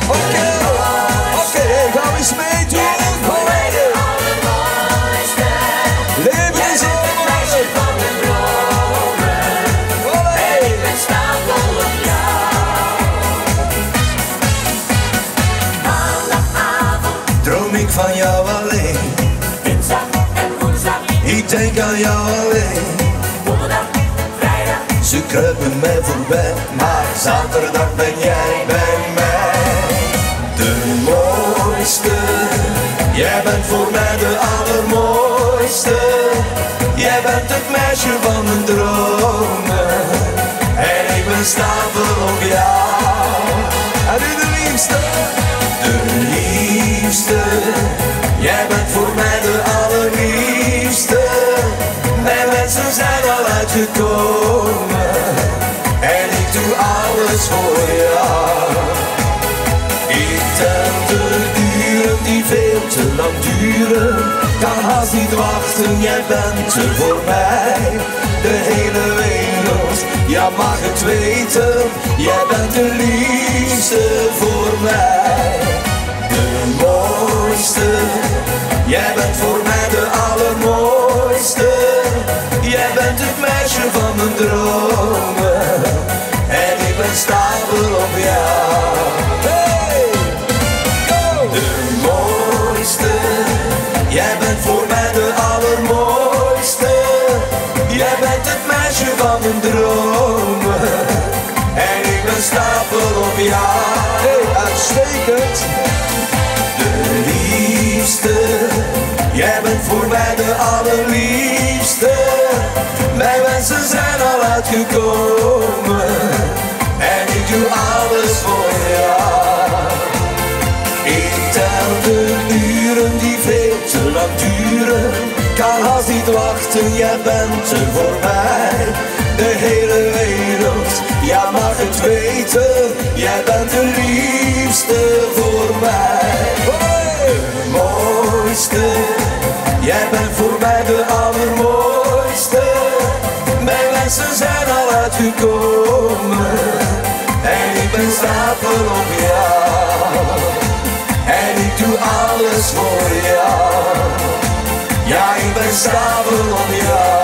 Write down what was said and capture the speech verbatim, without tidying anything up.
Oké, oké, gaan we eens meedoen. Leven is meisje van de dromen. En ik ben stapel op jou. Maandagavond droom ik van jou alleen. Dinsdag en woensdag. Ik denk aan jou alleen. Donderdag, vrijdag. Ze kruipen mij voorbij, maar zaterdag ben jij bij mij. De mooiste, jij bent voor mij de allermooiste. Jij bent het meisje van mijn dromen. En ik ben stapel op jou. En u de liefste, de liefste. Jij bent voor mij de allerliefste. Mijn wensen zijn al uitgekomen. En ik doe alles voor jou. Ik tel de uren die veel te lang duren. Kan haast niet wachten, jij bent er voor mij. De hele wereld, ja mag het weten. Jij bent de liefste voor mij. De mooiste, jij bent voor mij de allermooiste. Jij bent het meisje van mijn dromen. En ik ben stapel op jou. Hey, go! De mooiste, jij bent voor mij de allermooiste. Jij bent het meisje van mijn dromen. En ik ben stapel op jou. Hey, uitstekend. De liefste, jij bent voor mij de allerliefste. Mijn wensen zijn al uitgekomen. En ik doe alles voor jou. Ik tel de uren die veel te lang duren. Kan haast niet wachten, jij bent er voor mij. De hele wereld, ja mag het weten. Jij bent de liefste voor mij. De mooiste, jij bent voor mij de allermooiste. Mijn wensen zijn al uitgekomen. En ik ben stapel op jou. En ik doe alles voor jou. Ja, ik ben stapel op jou.